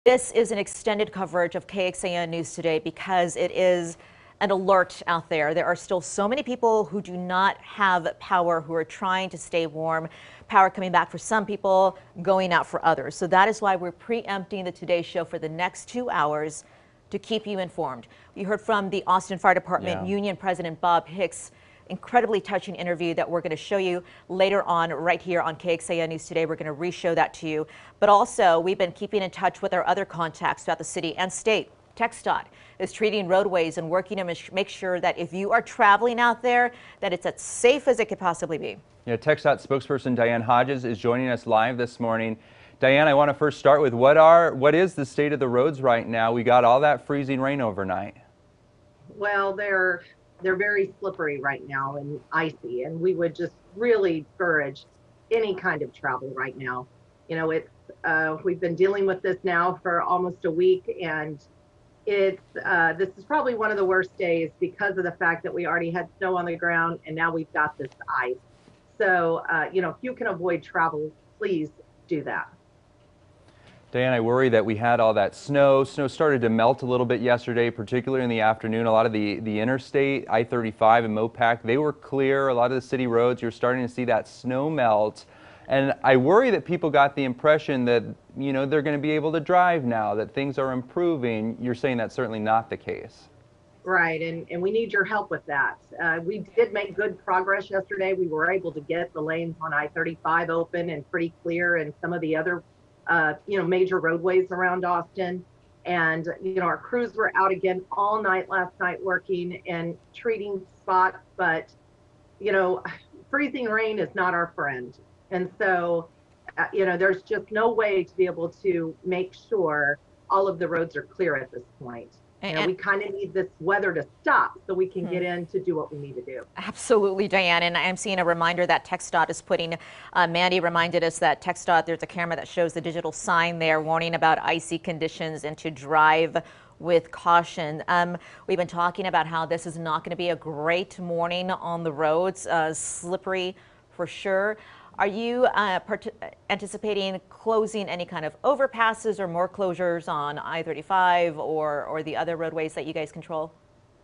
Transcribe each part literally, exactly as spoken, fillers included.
This is an extended coverage of K X A N News Today because it is an alert out there. There are still so many people who do not have power, who are trying to stay warm. Power coming back for some people, going out for others. So that is why we're preempting the Today Show for the next two hours to keep you informed. We heard from the Austin Fire Department Yeah. Union President Bob Hicks. Incredibly touching interview that we're going to show you later on right here on K X A N News Today. We're going to re-show that to you. But also, we've been keeping in touch with our other contacts throughout the city and state. TxDOT is treating roadways and working to make sure that if you are traveling out there, that it's as safe as it could possibly be. Yeah, TxDOT spokesperson Diane Hodges is joining us live this morning. Diane, I want to first start with what are what is the state of the roads right now? We got all that freezing rain overnight. Well, they're they're very slippery right now and icy, and we would just really discourage any kind of travel right now. You know, it's uh, we've been dealing with this now for almost a week, and it's uh, this is probably one of the worst days because of the fact that we already had snow on the ground and now we've got this ice. So, uh, you know, if you can avoid travel, please do that. Diane, I worry that we had all that snow. Snow started to melt a little bit yesterday, particularly in the afternoon. A lot of the, the interstate, I thirty-five and Mopac, they were clear. A lot of the city roads, you're starting to see that snow melt. And I worry that people got the impression that, you know, they're going to be able to drive now, that things are improving. You're saying that's certainly not the case. Right, and, and we need your help with that. Uh, we did make good progress yesterday. We were able to get the lanes on I thirty-five open and pretty clear, and some of the other Uh, you know, major roadways around Austin. And, you know, our crews were out again all night last night working and treating spots, but, you know, freezing rain is not our friend. And so, uh, you know, there's just no way to be able to make sure all of the roads are clear at this point. You know, we kind of need this weather to stop so we can get in to do what we need to do. Absolutely, Diane. And I'm seeing a reminder that TxDOT is putting, uh, Mandy reminded us that TxDOT, there's a camera that shows the digital sign there warning about icy conditions and to drive with caution. Um, we've been talking about how this is not going to be a great morning on the roads, uh, slippery for sure. Are you uh, anticipating closing any kind of overpasses or more closures on I thirty-five or, or the other roadways that you guys control?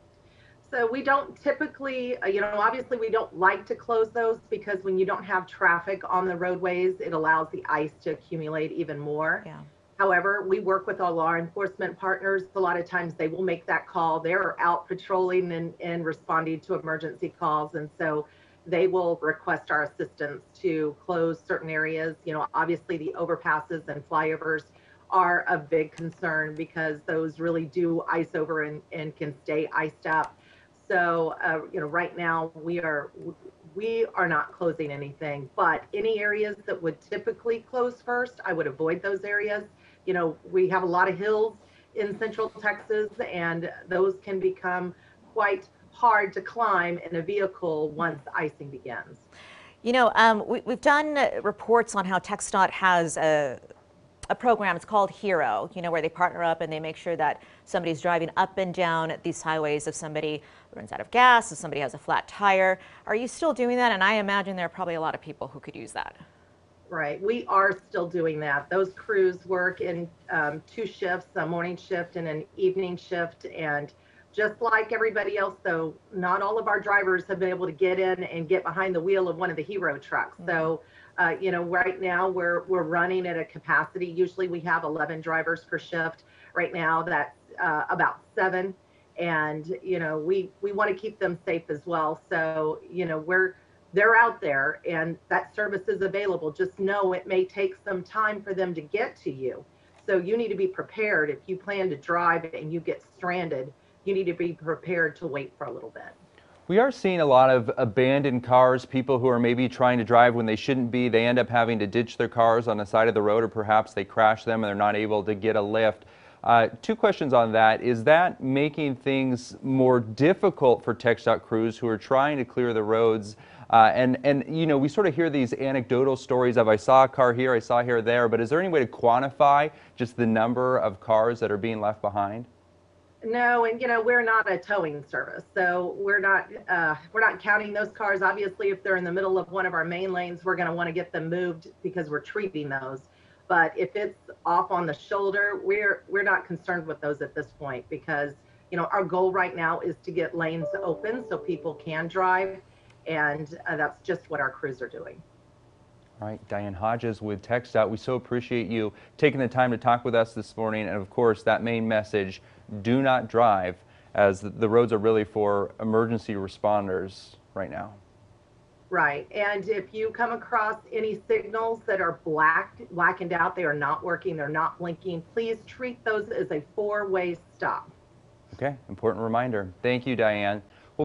So we don't typically, uh, you know, obviously we don't like to close those because when you don't have traffic on the roadways, it allows the ice to accumulate even more. Yeah. However, we work with our law enforcement partners. A lot of times they will make that call. They're out patrolling and, and responding to emergency calls. And so they will request our assistance to close certain areas. You know, obviously the overpasses and flyovers are a big concern because those really do ice over and, and can stay iced up. So, uh, you know, right now we are we are not closing anything, but any areas that would typically close first, I would avoid those areas. You know, we have a lot of hills in Central Texas, and those can become quite hard to climb in a vehicle once icing begins. You know, um, we, we've done uh, reports on how TxDOT has a, a program, it's called Hero, you know, where they partner up and they make sure that somebody's driving up and down these highways if somebody runs out of gas, if somebody has a flat tire. Are you still doing that? And I imagine there are probably a lot of people who could use that. Right, we are still doing that. Those crews work in um, two shifts, a morning shift and an evening shift, and just like everybody else, though, not all of our drivers have been able to get in and get behind the wheel of one of the Hero trucks. Mm-hmm. So, uh, you know, right now we're we're running at a capacity. Usually we have eleven drivers per shift. Right now that's uh, about seven, and you know we we want to keep them safe as well. So, you know, we're they're out there and that service is available. Just know it may take some time for them to get to you. So you need to be prepared. If you plan to drive and you get stranded, you need to be prepared to wait for a little bit. We are seeing a lot of abandoned cars, people who are maybe trying to drive when they shouldn't be. They end up having to ditch their cars on the side of the road, or perhaps they crash them and they're not able to get a lift. Uh, two questions on that. Is that making things more difficult for TxDOT crews who are trying to clear the roads? Uh, and, and, you know, we sort of hear these anecdotal stories of I saw a car here, I saw here, there, but is there any way to quantify just the number of cars that are being left behind? No, and you know, we're not a towing service, so we're not uh, we're not counting those cars. Obviously, if they're in the middle of one of our main lanes, we're going to want to get them moved because we're treating those. But if it's off on the shoulder, we're we're not concerned with those at this point because, you know, our goal right now is to get lanes open so people can drive, and uh, that's just what our crews are doing. All right, Diane Hodges with TxDOT. We so appreciate you taking the time to talk with us this morning. And of course, that main message, do not drive, as the roads are really for emergency responders right now. Right. And if you come across any signals that are black, blackened out, they are not working, they're not blinking, please treat those as a four-way stop. Okay, important reminder. Thank you, Diane.